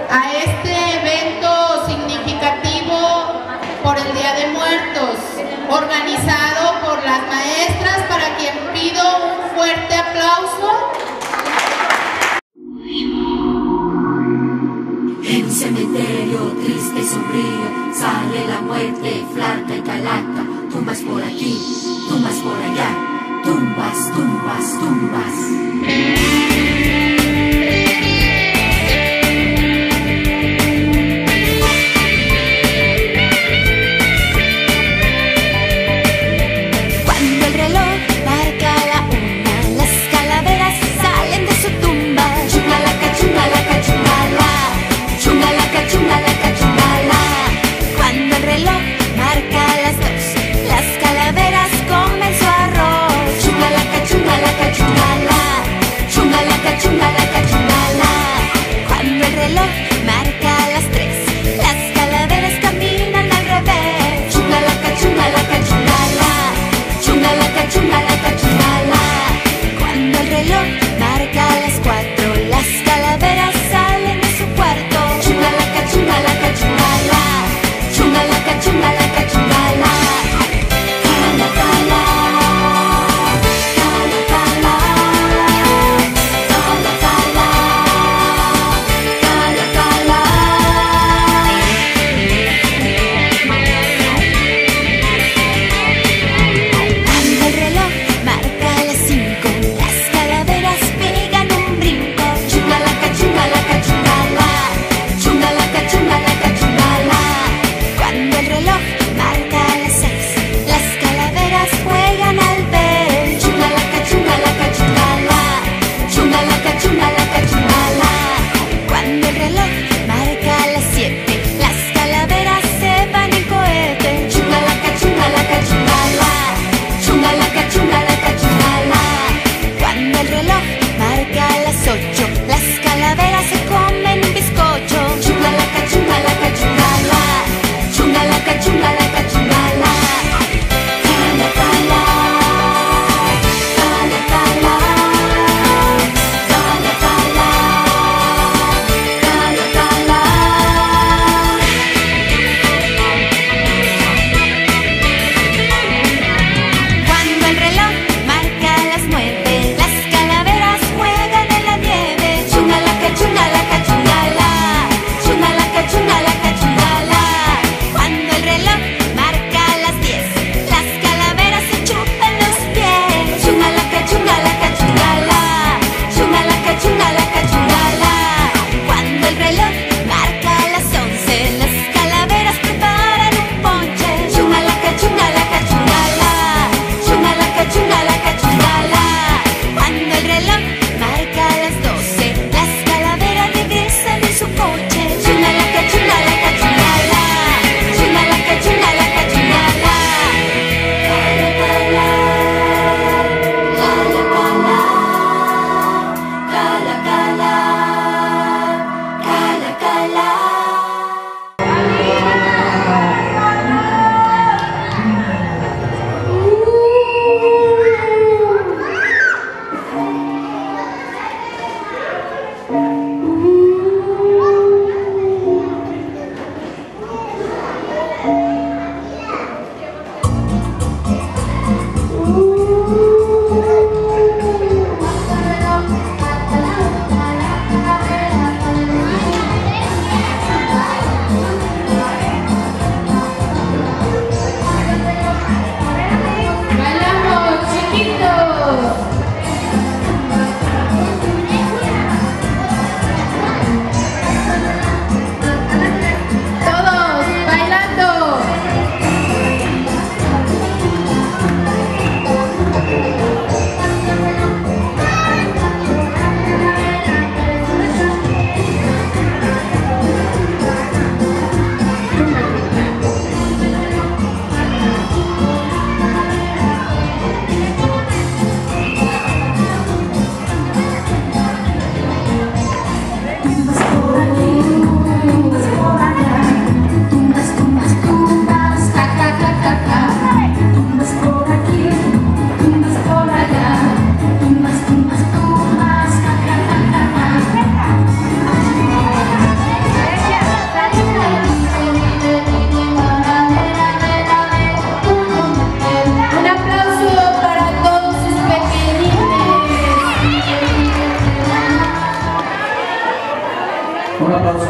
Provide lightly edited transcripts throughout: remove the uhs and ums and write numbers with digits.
a este evento significativo por el Día de Muertos, organizado por las maestras, para quien pido un fuerte aplauso. En un cementerio triste y sombrío sale la muerte, flaca y calaca. Tumbas por aquí, tumbas por allá, tumbas, tumbas, tumbas.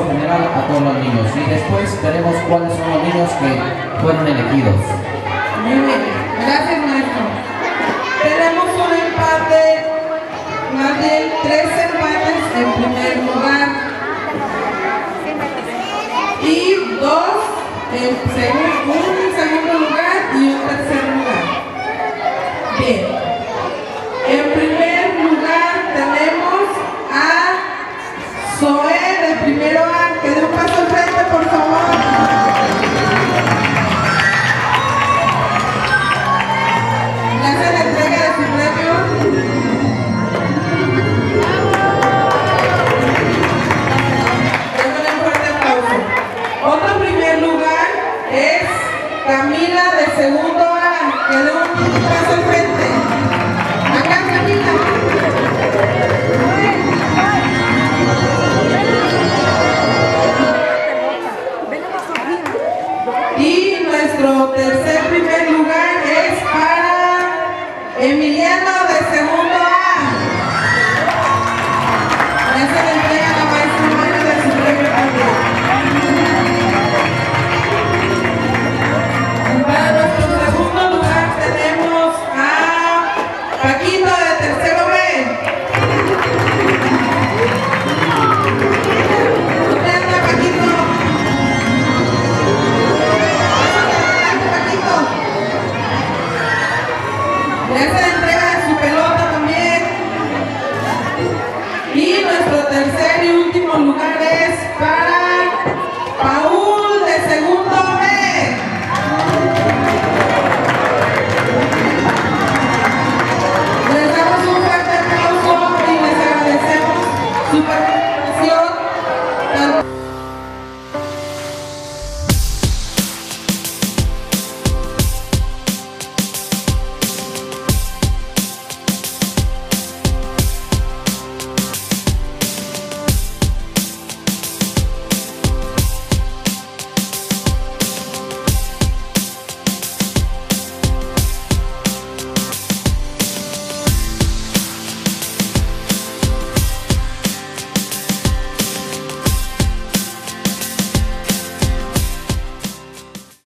general a todos los niños y después veremos cuáles son los niños que fueron elegidos. Muy bien, gracias maestro. Tenemos un empate, más bien 3 empates en primer lugar y 2 en segundo lugar y un tercer lugar. Bien, en primer lugar tenemos a Zoe de primero A, que dé un paso al frente por favor. Le hace la entrega de su premio. Démosle un fuerte aplauso. Otro primer lugar es Camila de segundo A, que dé un paso